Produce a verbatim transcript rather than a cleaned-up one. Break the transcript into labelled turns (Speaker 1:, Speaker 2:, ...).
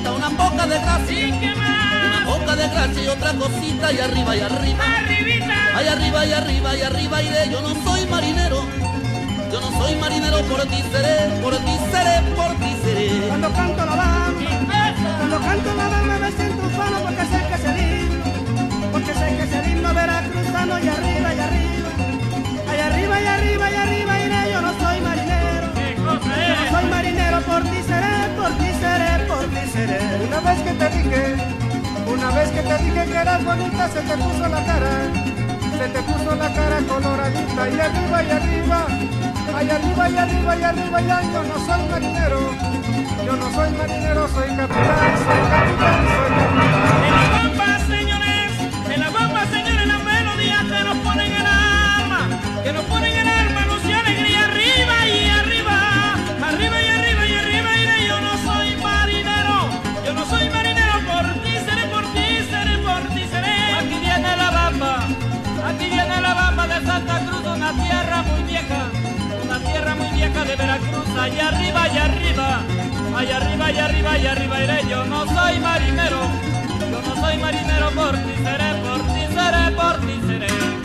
Speaker 1: cosita, una poca de gracia.
Speaker 2: ¿Y qué más?
Speaker 1: Una poca de gracia y otra cosita, y arriba y arriba.
Speaker 2: Arribita.
Speaker 1: Ay, arriba y arriba y arriba iré. Yo no soy marinero, yo no soy marinero, por ti seré, por ti seré, por ti seré.
Speaker 3: Cuando canto la bamba,
Speaker 2: Chispeza.
Speaker 3: cuando canto la bamba me siento ufano porque sé que es el himno, porque sé que es el himno veracruzano y arriba y arriba, ay arriba y arriba y arriba iré, yo no soy marinero,
Speaker 2: ¿Qué cosa
Speaker 3: yo no
Speaker 2: es?
Speaker 3: soy marinero, por ti seré, por ti seré, por ti seré. Una vez que te dije, una vez que te dije que eras bonita, se te puso la cara, se te puso la cara coloradita y arriba y arriba. Ay, arriba y arriba y arriba ya, yo no soy marinero, yo no soy marinero, soy capitán, soy capitán, soy capitán.
Speaker 2: En la bomba, señores, en la bomba, señores, las melodías que nos ponen el alma, que nos ponen el alma, luz y alegría, arriba y arriba, arriba y arriba y arriba iré, yo no soy marinero, yo no soy marinero, por ti seré, por ti seré, por ti seré. Aquí viene la bamba, aquí viene la bamba de Santa Cruz, una tierra muy vieja, una tierra muy vieja de Veracruz, allá arriba y arriba, allá arriba y arriba y arriba iré, yo no soy marinero, yo no soy marinero, por ti seré, por ti seré, por ti seré.